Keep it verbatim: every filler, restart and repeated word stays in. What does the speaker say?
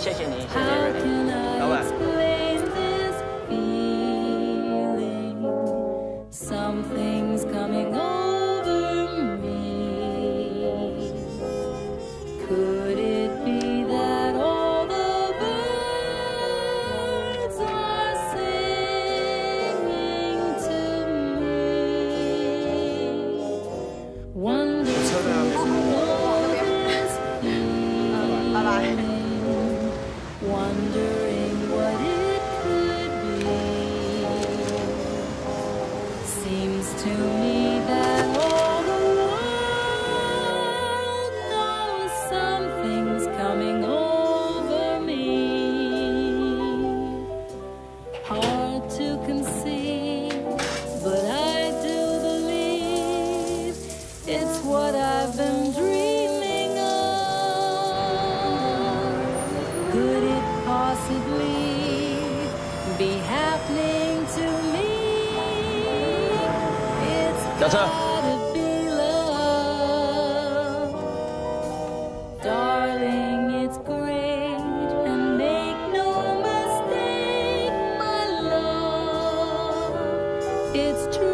谢谢你，谢谢瑞玲，老板。 Something's coming over me. Could it be that all the birds are singing to me? Wonder to know this feeling, wondering what it could be. Seems to me that all the world knows something's coming over me. Hard to conceive, but I do believe it's what I've been dreaming of. Could it possibly be happening to me? 下车。 Darling, it's great, and make no mistake, my love, it's true.